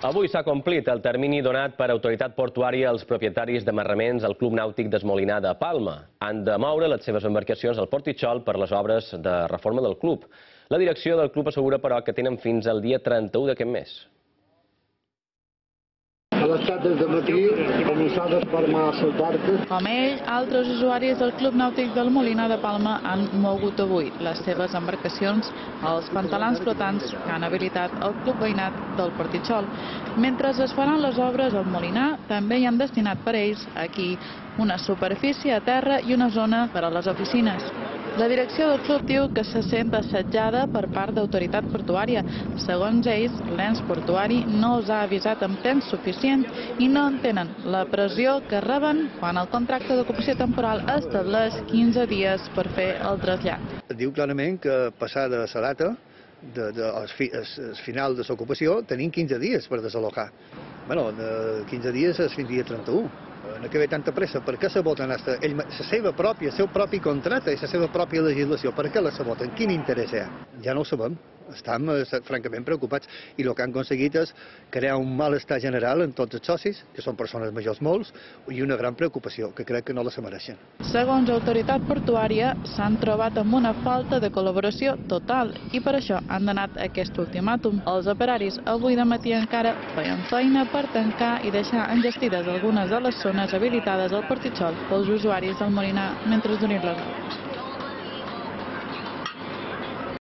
Avui s'ha complit el termini donat per autoritat portuària als propietaris d'amarraments al Club Nàutic d'Esmolinar de Palma. Han de moure les seves embarcacions al Portitxol per les obres de reforma del club. La direcció del club assegura, però, que tenen fins al dia 31 d'aquest mes. A l'estat des de matí començar a desfermar les barques. Com ell, altres usuaris del Club Nàutic del Moliner de Palma han mogut avui les seves embarcacions als pantalans flotants que han habilitat el Club Veïnat del Portitxol. Mentre es faran les obres al Moliner, també hi han destinat per ells aquí una superfície a terra i una zona per a les oficines. La direcció del club diu que se sent assetjada per part d'autoritat portuària. Segons ells, l'ens portuari no els ha avisat amb temps suficient i no entenen la pressió que reben quan el contracte d'ocupació temporal estableix 15 dies per fer el trasllat. Diu clarament que passar de la data, al final de l'ocupació, tenim 15 dies per desalocar. Bueno, de 15 dies és fins dia 31. No que ve tanta pressa. Per què saboten el seu propi contracte i la seva pròpia legislació? Per què la saboten? Quin interès hi ha? Ja no ho sabem. Estem francament preocupats i el que han aconseguit és crear un malestar general en tots els socis, que són persones majors molts, i una gran preocupació, que crec que no la se mereixen. Segons l'autoritat portuària, s'han trobat amb una falta de col·laboració total i per això han donat aquest ultimàtum. Els operaris avui de matí encara feien feina per tancar i deixar enllestides algunes de les zones habilitades al Portitxol pels usuaris del Moliner mentre durin les obres.